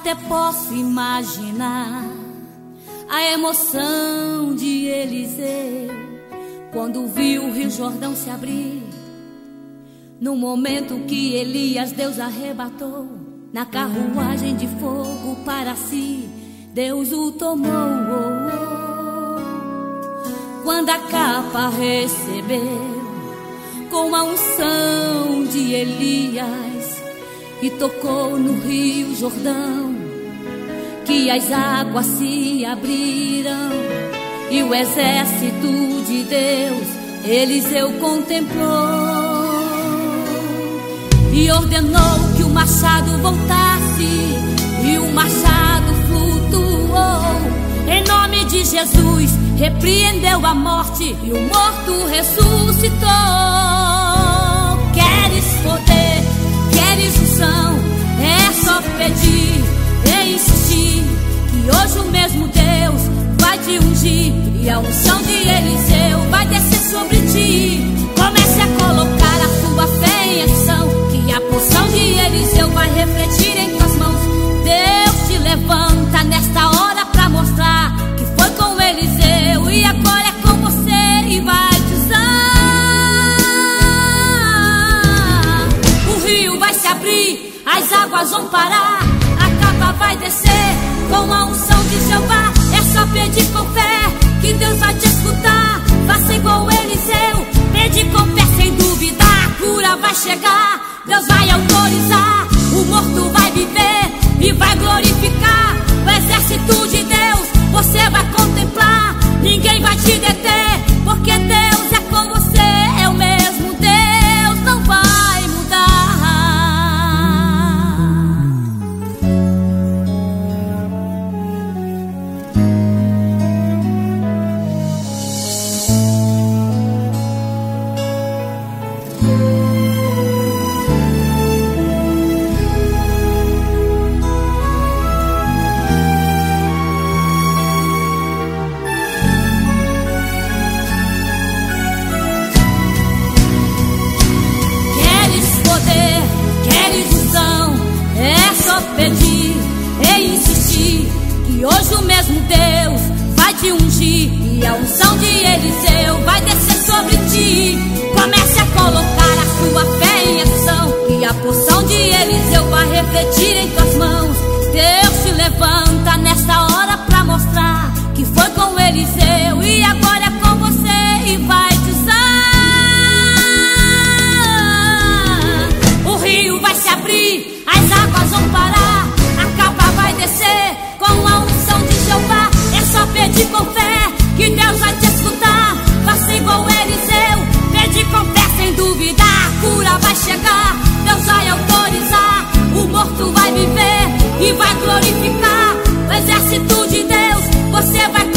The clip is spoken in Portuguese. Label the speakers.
Speaker 1: até posso imaginar a emoção de Eliseu quando viu o Rio Jordão se abrir. No momento que Elias Deus arrebatou na carruagem de fogo para si, Deus o tomou. Quando a capa recebeu com a unção de Elias e tocou no Rio Jordão, que as águas se abriram e o exército de Deus Eliseu contemplou e ordenou que o machado voltasse, e o machado flutuou. Em nome de Jesus repreendeu a morte e o morto ressuscitou. Queres poder, queres unção, é só pedir e insistir, que hoje o mesmo Deus vai te ungir, e a unção de Eliseu vai descer sobre ti. Comece a colocar a sua fé em ação, que a porção de Eliseu vai refletir em tuas mãos. Deus te levanta nesta hora pra mostrar que foi com Eliseu e agora é com você e vai te usar. O rio vai se abrir, as águas vão parar, a capa vai descer com a unção de Jeová. É só pedir com fé que Deus vai te escutar. Faça igual Eliseu, pede com fé sem duvidar. A cura vai chegar, Deus vai autorizar. O morto vai viver e vai glorificar. O exército de Deus você vai contemplar. Ninguém vai te deter, porque Deus é com você. É o mesmo Deus, não vai mudar. Pedir e insistir, que hoje o mesmo Deus vai te ungir, e a unção de Eliseu vai descer sobre ti. Comece a colocar a sua fé em ação, que a porção de Eliseu vai refletir em tuas mãos. Deus te levanta nesta hora pra mostrar que foi com Eliseu e agora é com você e vai te usar. O rio vai se abrir, as águas vão parar, a capa vai descer com a unção de Jeová. É só pedir com fé que Deus vai te escutar. Faça igual Eliseu, pede com fé sem duvidar. A cura vai chegar, Deus vai autorizar. O morto vai viver e vai glorificar. O exército de Deus você vai